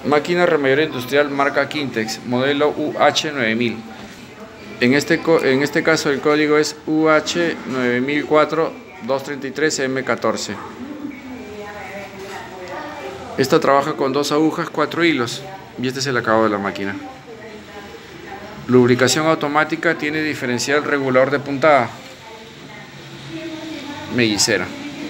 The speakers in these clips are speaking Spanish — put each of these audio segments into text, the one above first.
Máquina remedadora industrial marca Quintex, modelo UH9000. En este caso el código es UH9004-233M14. Esta trabaja con 2 agujas, 4 hilos y este es el acabado de la máquina. Lubricación automática, tiene diferencial regulador de puntada, mellicera.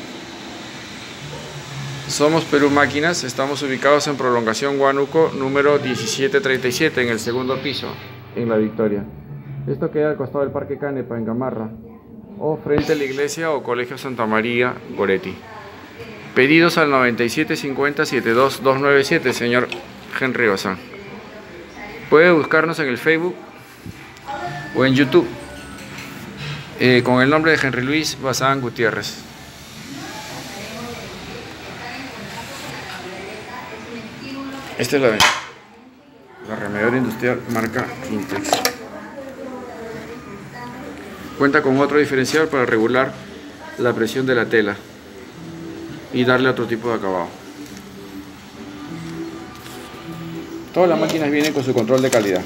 Somos Perú Máquinas, estamos ubicados en Prolongación Huánuco, número 1737, en el segundo piso, en La Victoria. Esto queda al costado del Parque Canepa, en Gamarra, o frente a la iglesia o Colegio Santa María, Goretti. Pedidos al 9750-72297, señor Henry Bazán. Puede buscarnos en el Facebook o en YouTube con el nombre de Henry Luis Bazán Gutiérrez. Esta es la remedadora industrial marca Quintex. Cuenta con otro diferencial para regular la presión de la tela y darle otro tipo de acabado. Todas las máquinas vienen con su control de calidad,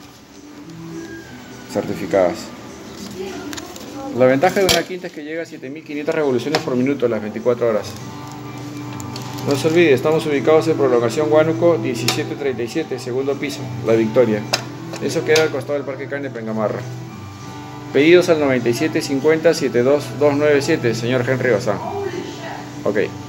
certificadas. La ventaja de una Quintex es que llega a 7500 revoluciones por minuto a las 24 horas. No se olvide, estamos ubicados en Prolongación Huánuco 1737, segundo piso, La Victoria. Eso queda al costado del Parque Canepa, en Gamarra. Pedidos al 9750-72297, señor Henry Bazán. Ok.